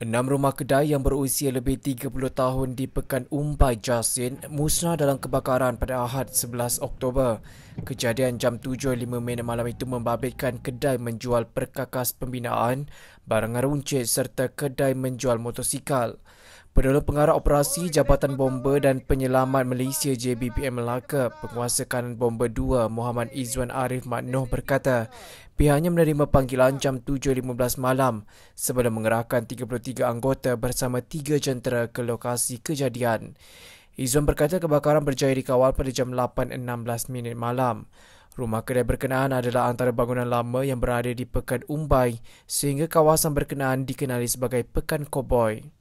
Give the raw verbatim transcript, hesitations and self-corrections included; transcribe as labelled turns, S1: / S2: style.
S1: Enam rumah kedai yang berusia lebih tiga puluh tahun di Pekan Umbai, Jasin musnah dalam kebakaran pada Ahad sebelas Oktober. Kejadian jam tujuh lima minit malam itu membabitkan kedai menjual perkakas pembinaan, barangan runcit serta kedai menjual motosikal. Penolong Pengarah Operasi Jabatan Bomba dan Penyelamat Malaysia J B P M Melaka, Penguasa Kanan Bomba dua Muhammad Izzuan Arif Maknoh berkata, pihaknya menerima panggilan jam tujuh lima belas malam sebelum mengerahkan tiga puluh tiga anggota bersama tiga jentera ke lokasi kejadian. Izzuan berkata kebakaran berjaya dikawal pada jam lapan enam belas minit malam. Rumah kedai berkenaan adalah antara bangunan lama yang berada di Pekan Umbai sehingga kawasan berkenaan dikenali sebagai Pekan Koboi.